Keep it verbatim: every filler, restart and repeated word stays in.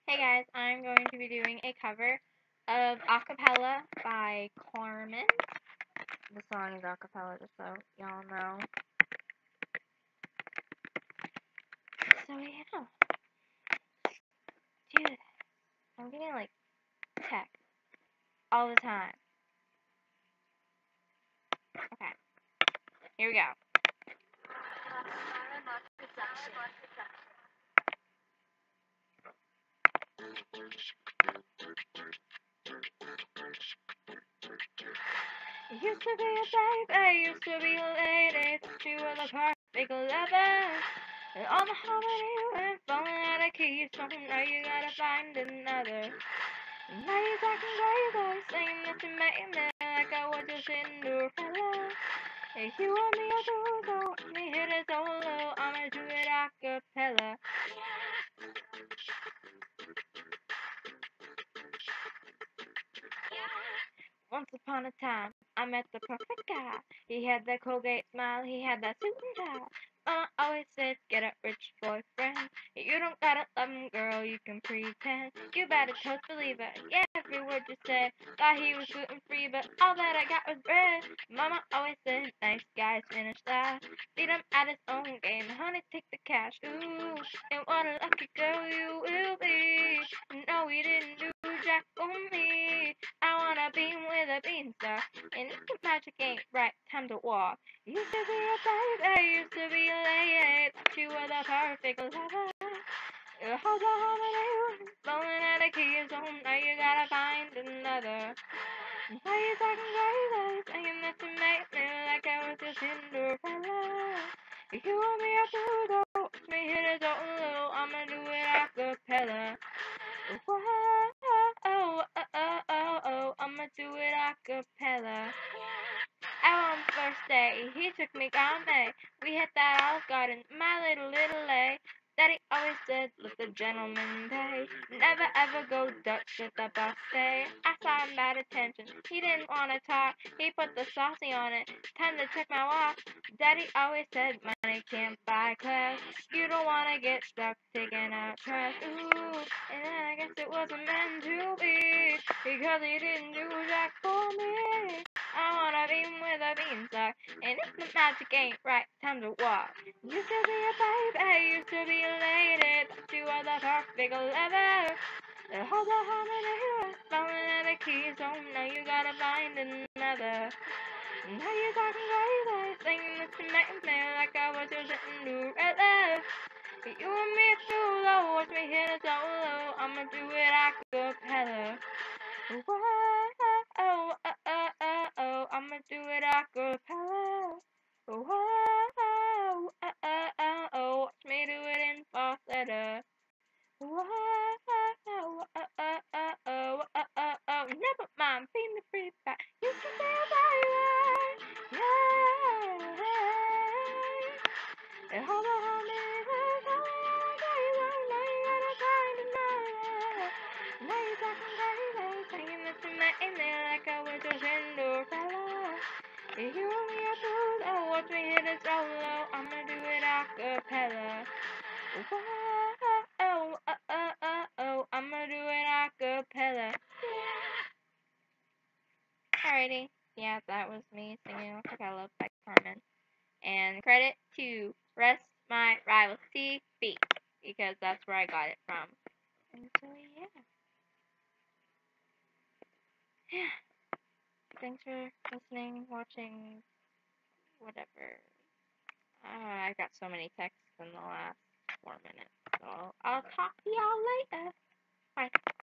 Hey guys, I'm going to be doing a cover of Acapella by Karmin. The song is Acapella, just so y'all know. So yeah, do this. I'm getting like text all the time. Okay, here we go. Used to be a baby, used to be a lady, thought you were the perfect lover. And all the harmony went falling out of keys, so now you gotta find another. Now you're talking crazy, saying that you made me like I was your Cinderella. If you want me a solo, let me hit it solo, I'ma do it acapella. Once upon a time, I met the perfect guy. He had that Colgate smile, he had that suit and tie. Mama always said, get a rich boyfriend. You don't gotta love him, girl, you can pretend. You better toast believer, yeah, every word you said. Thought he was gluten free, but all that I got was bread. Mama always said, nice guys finish last. Beat him at his own game, honey, take the cash. Ooh, and what a lucky girl you will be. No, we didn't do jack for me. I wanna be with a beanstalk, and if the magic ain't right, time to walk. Used to be a baby, used to be a lady, thought you were the perfect lover. Your whole harmony was blowing out the keys, so now you gotta find another. Now you're talking crazy, saying that you made me like I was your Cinderella. If you want me up to go, watch me hit it solo, I'ma do it acapella. Whoa, oh, oh, oh, oh, oh, I'ma do it acapella. Out on the first day, he took me gourmet. We hit that Olive Garden, my little, little lay. Daddy always said, let the gentleman pay. Never ever go Dutch at the buffet. I saw him bad attention. He didn't want to talk. He put the saucy on it. Time to check my watch. Daddy always said, money can't buy class. You don't want to get stuck taking out trash. Ooh, and then I guess it wasn't meant to be. Because he didn't do jack for me. I wanna be with a beanstalk, and if the magic ain't right, time to walk. Used to be a baby, used to be a lady, thought you were the perfect lover. The whole harmony was falling out of keys, so now you gotta find another. Now you're talking crazy, saying that you made me like I was your Cinderella. You and me too low, watch me hit a solo, I'ma do it acapella. Whoa, oh, oh, oh, oh, oh, I'ma do it acapella. Whoa, oh, oh, oh, oh, watch me do it in falsetto. Whoa, oh, oh, oh, oh, oh, oh, oh, oh, never mind, feed me free back. You can say bye, yeah. And hold on, hold me, hold on, now you gotta find another. Now you're talking crazy, saying that you made me like I was your Cinderella. If you want me up to go, watch me hit it solo, I'ma do it acapella. Whoa, oh, oh, oh, oh, oh, I'ma do it acapella. Alrighty, yeah, that was me singing acapella by Karmin. And credit to Rest My Rival T V, because that's where I got it from. And so yeah. Yeah. Thanks for listening, watching, whatever. Uh, I got so many texts in the last four minutes, so I'll talk to y'all later. Bye.